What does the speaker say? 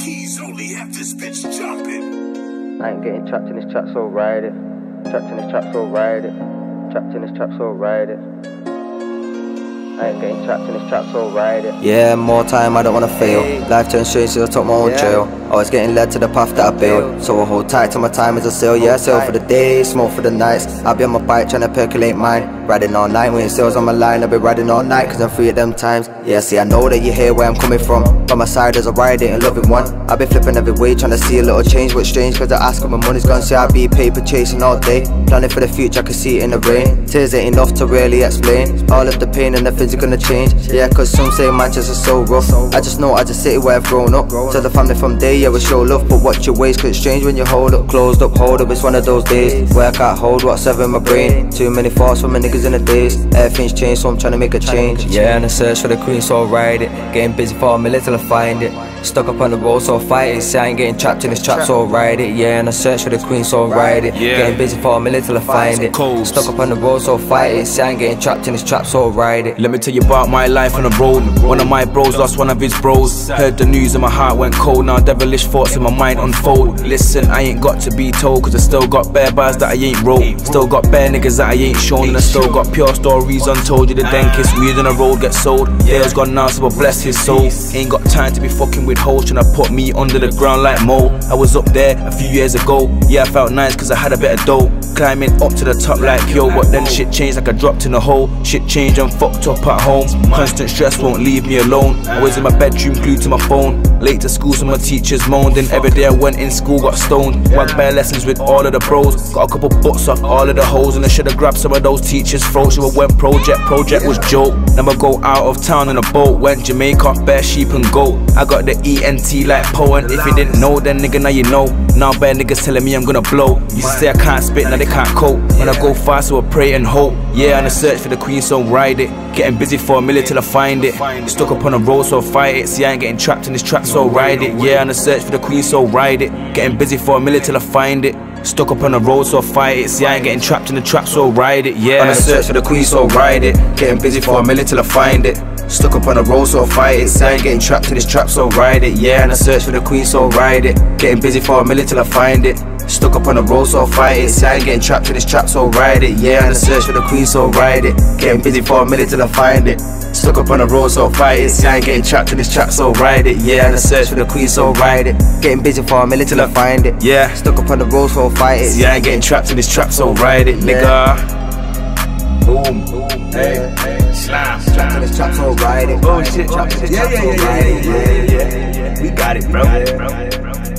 keys only have this bitch jumping. I ain't getting trapped in this trap, so ride it. Trapped in this trap, so ride it. Trapped in this trap, so ride it. I ain't getting trapped in this trap, so ride it. Yeah, more time, I don't wanna fail. Life turns strange, so I took my own trail. I was getting led to the path that I built, so I hold tight to my time as I sail. Yeah, I sail for the days, smoke for the nights. I'll be on my bike trying to percolate mine. Riding all night, when sales on my line. I'll be riding all night, cause I'm free at them times. Yeah, see, I know that you hear where I'm coming from. By my side as I ride it and loving one. I'll be flipping every way, trying to see a little change. What's strange, cause I ask if my money's gone. See, I'll be paper chasing all day. Planning for the future, I can see it in the rain. Tears ain't enough to really explain all of the pain and nothing's gonna change. Yeah, cause some say Manchester's so rough. I just know I just city where I've grown up. Tell the family from day, yeah, we show love. But watch your ways, cause it's strange when you hold up. Closed up, hold up, it's one of those days where I can't hold what's ever in my brain. Too many thoughts from my niggas in the days. Everything's changed, so I'm trying to make a change. Yeah, and I search for the queen, so I ride it. Getting busy for a minute till I find it. Stuck up on the road, so I fight it. See, I ain't getting trapped in this trap, so I ride it. Yeah, and I search for the queen, so I ride it. Getting busy for a minute till I find it. Stuck up on the road, so I fight it. See, I ain't getting trapped in this trap, so I ride it. Let me tell you about my life on the road. One of my bros lost one of his bros. Heard the news and my heart went cold. Now devilish thoughts in my mind unfold. Listen, I ain't got to be told, cause I still got bare bars that I ain't wrote. Still got bare niggas that I ain't shown. And I still got pure stories untold. You the dentist, weed on the road get sold. Dale's gone now, so I bless his soul. Ain't got time to be fucking with hoes, tryna put me under the ground like Mo. I was up there a few years ago. Yeah, I felt nice cause I had a bit of dough. Climbing up to the top like yo, but then shit changed like I dropped in a hole. Shit changed, I'm fucked up at home. Constant stress won't leave me alone. I was in my bedroom glued to my phone. Late to school so my teachers moaned. And every day I went in school got stoned. Wagged bare lessons with all of the bros. Got a couple butts off all of the hoes. And I should've grabbed some of those teachers' throats. So I went project was joke. Never go out of town in a boat. Went Jamaica, bare sheep and goat. I got the ENT like Poe. And if you didn't know then nigga now you know. Now bare niggas telling me I'm gonna blow. You say I can't spit, now they can't cope. When I go fast so I pray and hope. Yeah, on a search for the queen, so ride it. Getting busy for a minute till I find it. Stuck up on the road, so I fight it. See, I ain't getting trapped in this trap, so ride it. Yeah, on a search for the queen, so ride it. Getting busy for a minute till I find it. Stuck up on the road, so I fight it. See, I ain't getting trapped in the trap, so ride it. Yeah, on a search for the queen, so ride it. Getting busy for a minute till I find it. Stuck up on the road, so I fight it. See, I ain't getting trapped in this trap, so ride it. Yeah, and I search for the queen, so ride it. Getting busy for a minute till I find it. Stuck up on the road, so I fight it. See, I ain't getting trapped in this trap, so ride it. Yeah, and I search for the queen, so ride it. Getting busy for a minute till I find it. Stuck up on the road, so I fight it. See, I ain't getting trapped in this trap, so ride it. Yeah, and I search for the queen, so ride it. Getting busy for a minute till I find it. Yeah, stuck up on the road, so I fight it. See, I ain't getting trapped in this trap, so ride it, nigga. Boom, hey, slam, trapped in this trap, so ride it. Bullshit, trapped in this trap, so ride it. Yeah. We got it, bro.